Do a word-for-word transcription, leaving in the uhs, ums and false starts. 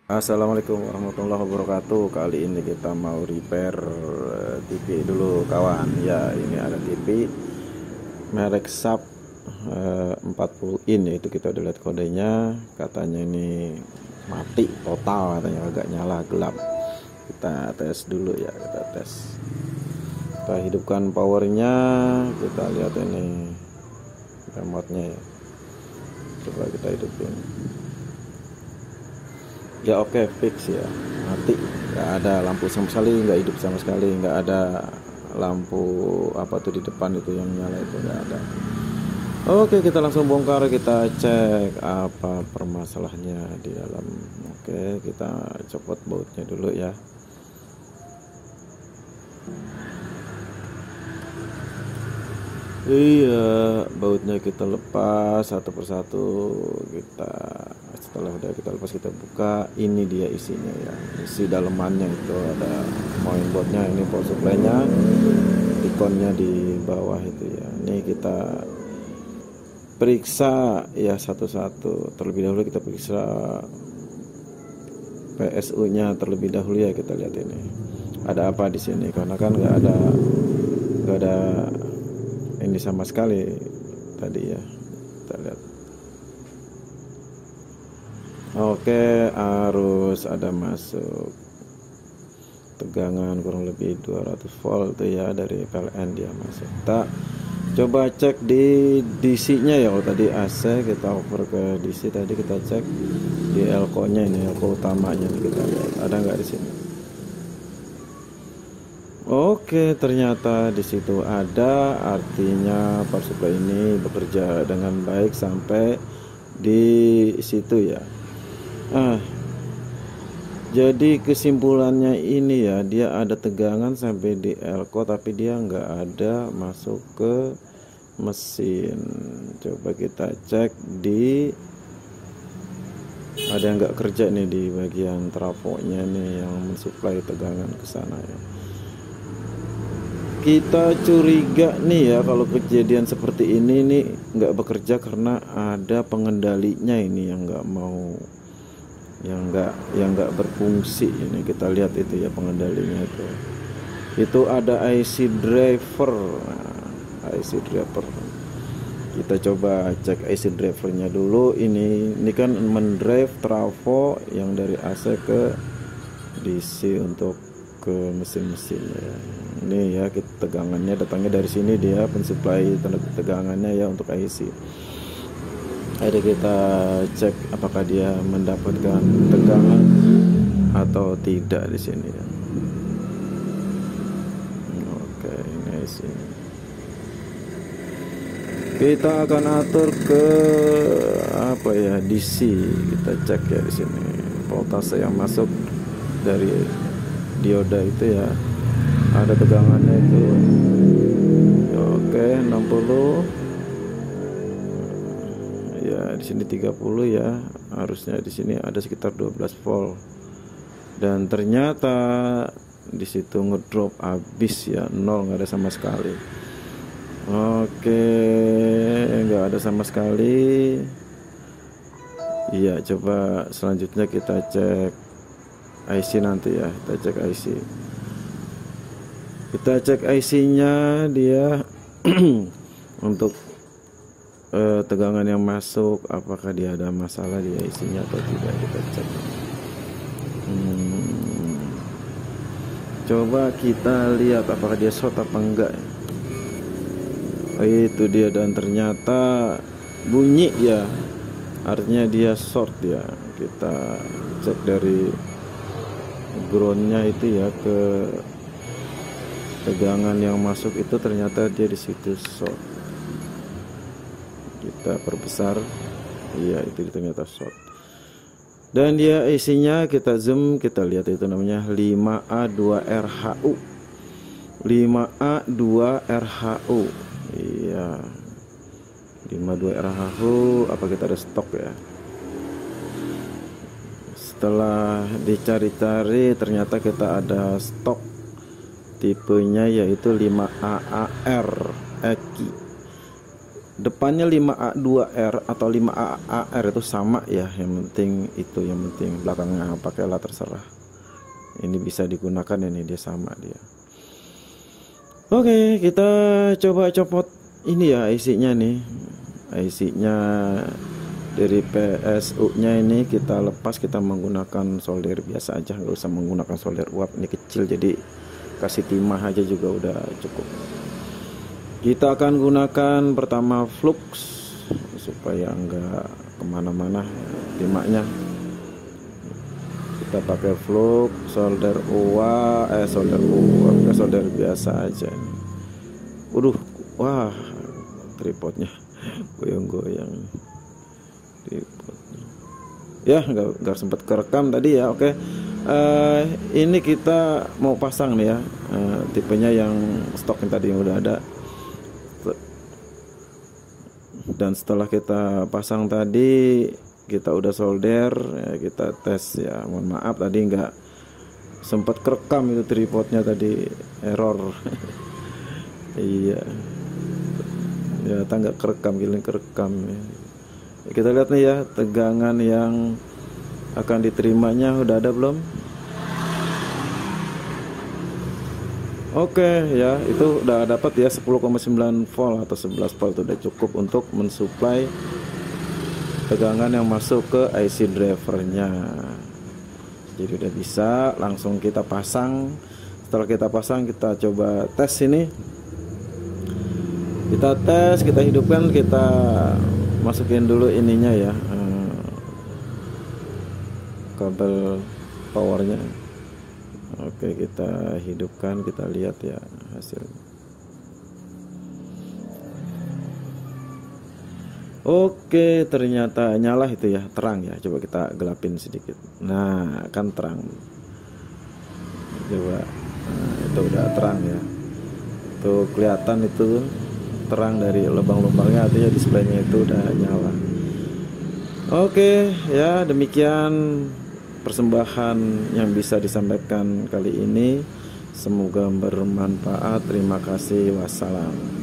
Assalamualaikum warahmatullahi wabarakatuh. Kali ini kita mau repair eh, T V dulu kawan. Ya, ini ada T V merek Sharp eh, empat puluh in, itu kita udah lihat kodenya. Katanya ini mati total, katanya agak nyala gelap. Kita tes dulu ya, kita tes. Kita hidupkan powernya, kita lihat ini remote-nya ya. Coba kita hidupin. Ya oke, okay, fix ya, mati, nggak ada lampu sama sekali, nggak hidup sama sekali, nggak ada lampu apa tuh di depan itu yang nyala, itu nggak ada. Oke, kita langsung bongkar, kita cek apa permasalahannya di dalam. Oke, kita copot bautnya dulu ya. Iya, bautnya kita lepas satu persatu. Kita setelah udah kita lepas, kita buka. Ini dia isinya ya, isi dalemannya itu ada mainboardnya, ini power supply-nya, ikonnya di bawah itu ya. Ini kita periksa ya satu-satu. Terlebih dahulu kita periksa P S U-nya terlebih dahulu ya. Kita lihat ini ada apa di sini, karena kan nggak ada nggak ada ini sama sekali tadi ya. Kita lihat. Oke, arus ada masuk, tegangan kurang lebih dua ratus volt ya, dari P L N dia masuk. Kita coba cek di D C-nya ya. Kalau tadi A C, kita over ke D C, tadi kita cek di elko-nya, ini elko utamanya nih, kita lihat ada nggak di sini. Oke, ternyata di situ ada, artinya power supply ini bekerja dengan baik sampai di situ ya. Ah, jadi kesimpulannya ini ya, dia ada tegangan sampai di elko, tapi dia nggak ada masuk ke mesin. Coba kita cek di, ada yang nggak kerja nih di bagian trafonya nih, yang mensuplai tegangan ke sana ya. Kita curiga nih ya, kalau kejadian seperti ini nih nggak bekerja karena ada pengendalinya ini yang nggak mau, yang nggak yang nggak berfungsi ini. Kita lihat itu ya, pengendalinya itu itu ada I C driver. Nah, I C driver kita coba cek I C drivernya dulu. Ini ini kan mendrive trafo yang dari A C ke D C untuk ke mesin-mesin ya. Ini ya, kita tegangannya datangnya dari sini, dia pensuplai tegangannya ya untuk I C. Ada kita cek apakah dia mendapatkan tegangan atau tidak di sini ya. Oke, ini I C. Kita akan atur ke apa ya, D C. Kita cek ya di sini voltase yang masuk dari dioda itu ya, ada tegangannya itu. Oke, enam puluh ya, di sini tiga puluh ya, harusnya di sini ada sekitar dua belas volt. Dan ternyata di situ ngedrop habis ya, nol, nggak ada sama sekali. Oke, nggak ada sama sekali. Iya, coba selanjutnya kita cek I C nanti ya. Kita cek I C. Kita cek I C-nya dia untuk eh, tegangan yang masuk, apakah dia ada masalah di I C-nya atau tidak, kita cek. Hmm. Coba kita lihat apakah dia short apa enggak ya. Oh, itu dia, dan ternyata bunyi ya, artinya dia short ya. Kita cek dari groundnya itu ya, ke tegangan yang masuk itu ternyata dia di situ short. Kita perbesar, iya itu ternyata short. Dan dia isinya kita zoom, kita lihat itu namanya lima A dua R H U, lima A dua R H U. Iya, lima A dua R H U. Apa kita ada stok ya? Setelah dicari-cari ternyata kita ada stok tipenya, yaitu lima A A R Eki. depannya lima A dua R atau lima A R itu sama ya, yang penting itu, yang penting belakangnya pakailah terserah. Ini bisa digunakan, ini dia sama dia. Oke, kita coba copot ini ya I C-nya nih. I C-nya dari P S U-nya ini kita lepas, kita menggunakan solder biasa aja, nggak usah menggunakan solder uap, ini kecil jadi kasih timah aja juga udah cukup. Kita akan gunakan pertama flux supaya enggak kemana-mana timahnya. Kita pakai flux, solder uap, eh solder uap, solder biasa aja. Waduh, wah tripodnya goyang-goyang. Tripodnya. Ya nggak nggak sempat kerekam tadi ya. Oke, uh, ini kita mau pasang nih ya, uh, tipenya yang stok yang tadi yang udah ada. Dan setelah kita pasang tadi, kita udah solder ya, kita tes ya. Mohon maaf tadi nggak sempat kerekam itu tripodnya tadi, error. Iya ya, tangga kerekam, giling kerekam ya. Kita lihat nih ya, tegangan yang akan diterimanya udah ada belum? Oke ya, itu udah dapat ya, sepuluh koma sembilan volt atau sebelas volt, itu udah cukup untuk mensuplai tegangan yang masuk ke I C drivernya. Jadi udah bisa, langsung kita pasang. Setelah kita pasang, kita coba tes ini. Kita tes, kita hidupkan, kita masukin dulu ininya ya, eh, kabel powernya. Oke, kita hidupkan, kita lihat ya hasilnya. Oke, ternyata nyala itu ya, terang ya. Coba kita gelapin sedikit. Nah, kan terang. Coba, nah, itu udah terang ya. Tuh kelihatan itu terang dari lubang-lubangnya, artinya displaynya itu udah nyala. Oke ya, demikian persembahan yang bisa disampaikan kali ini. Semoga bermanfaat. Terima kasih. Wassalam.